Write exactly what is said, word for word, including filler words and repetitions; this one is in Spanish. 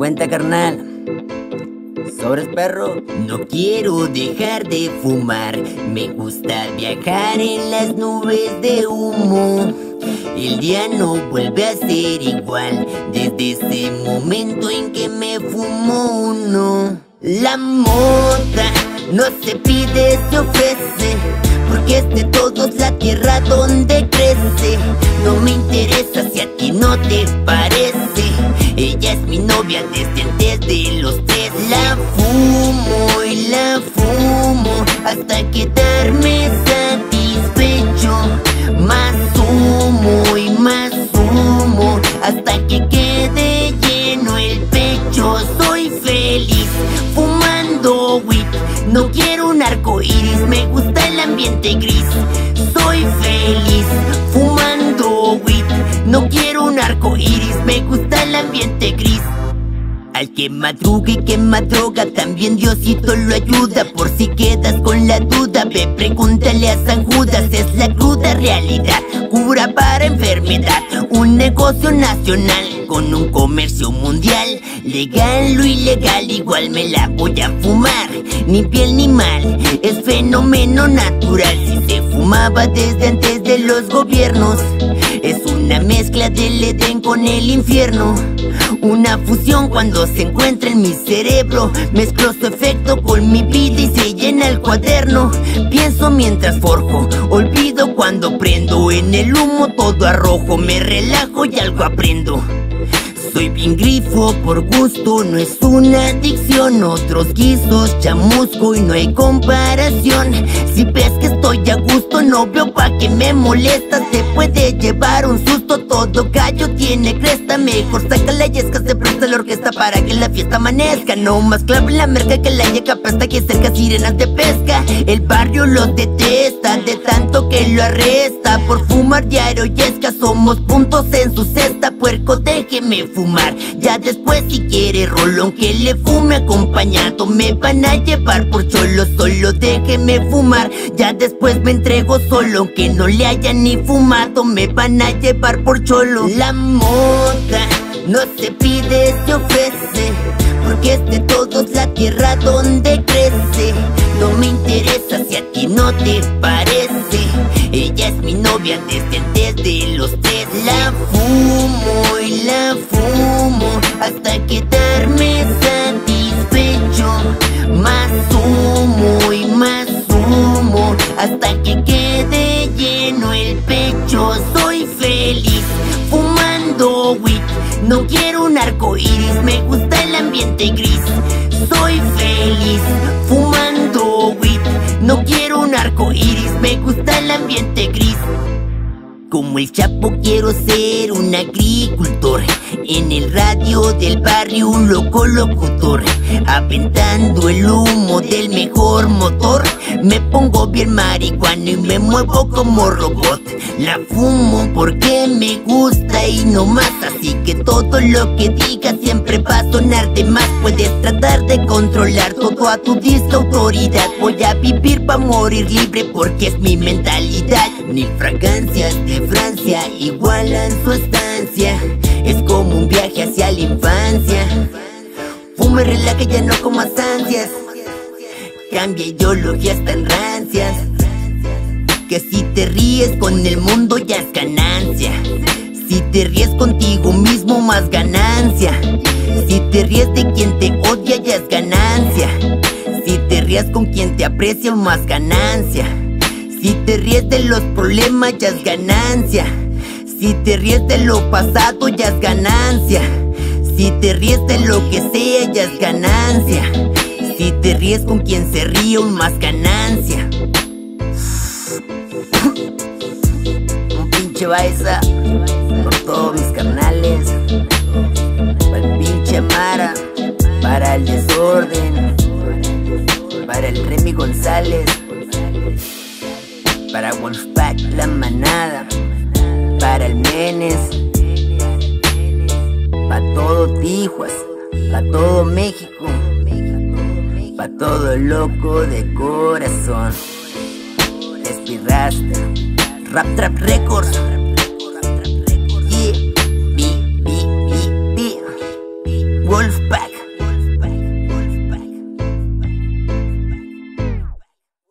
cuenta, carnal. ¿Sobres, perro? No quiero dejar de fumar, me gusta viajar en las nubes de humo. El día no vuelve a ser igual desde ese momento en que me fumo uno. La mota no se pide, se ofrece, porque es de todos la tierra donde crece. No me interesa si a ti no te parece, ella es mi novia desde antes de los tres. La fumo y la fumo hasta quedarme satisfecho. Más humo y más humo hasta que quede lleno el pecho. Soy feliz fumando weed, no quiero un arco iris, me gusta el ambiente gris. Soy feliz fumando weed, no quiero un arco iris, me gusta el ambiente gris. Al que madruga y quema droga, también Diosito lo ayuda. Por si quedas con la duda, ve, pregúntale a San Judas. Es la cruda realidad, cura para enfermedad. Un negocio nacional con un comercio mundial. Legal o ilegal, igual me la voy a fumar. Ni piel ni mal, es fenómeno natural. Si se fumaba desde antes de los gobiernos, es una mezcla del Edén con el infierno. Una fusión cuando se encuentra en mi cerebro. Mezclo su efecto con mi vida y se llena el cuaderno. Pienso mientras forjo, olvido cuando prendo. En el humo todo arrojo, me relajo y algo aprendo. Soy bien grifo por gusto, no es una adicción. Otros guisos chamusco y no hay comparación. Si ves que estoy a gusto, no veo pa' que me molestas. Te puede llevar un susto, todo gallo tiene cresta. Mejor saca la yesca, se presta la orquesta para que la fiesta amanezca. No más clave la merca que la yeca pasta, que cerca sirenas de pesca. El barrio lo detesta de tanto que lo arresta por fumar diario yesca. Somos puntos en su cesta, puerco déjeme fumar. Ya después si quiere rolón que le fume acompañado, me van a llevar por cholo, solo déjeme fumar. Ya después me entrego solo, aunque no le haya ni fumado, me van a llevar por cholo. La mota no se pide, se ofrece, porque es de todos la tierra donde crece. No me interesa si a ti no te parece, ella es mi novia desde antes de los tres. La fumo y la fumo hasta quedarme satisfecho. Más humo y más humo hasta que quede lleno el pecho. Soy feliz fumando weed, no quiero un arco iris, me gusta el ambiente gris. Soy feliz fumando weed, no quiero un arco iris, me gusta el ambiente gris. Como el Chapo quiero ser un agricultor, en el radio del barrio un loco locutor, aventando el humo del mejor motor. Me pongo bien marihuano y me muevo como robot. La fumo porque me gusta y no más, así que todo lo que diga siempre va a sonar de más. Puedes tratar de controlar todo a tu disca autoridad. Voy a vivir pa' morir libre porque es mi mentalidad. Ni fragancias de Francia igualan su estancia, es como un viaje hacia la infancia. Fume, relaja, ya no como ansias, cambia ideologías tan rancias, que si te ríes con el mundo ya es ganancia. Si te ríes contigo mismo más ganancia. Si te ríes de quien te odia ya es ganancia. Si te ríes con quien te aprecia más ganancia. Si te ríes de los problemas ya es ganancia. Si te ríes de lo pasado ya es ganancia. Si te ríes de lo que sea ya es ganancia. Si te ríes con quien se ríe aún más ganancia. Un pinche baisa por todos mis carnales, para el pinche Mara, para el desorden, para el Remy González, para Wolfpack la manada, para el Menes, para todo Tijuas, para todo México, para todo loco de corazón. Espirrasta, Rap Trap Records.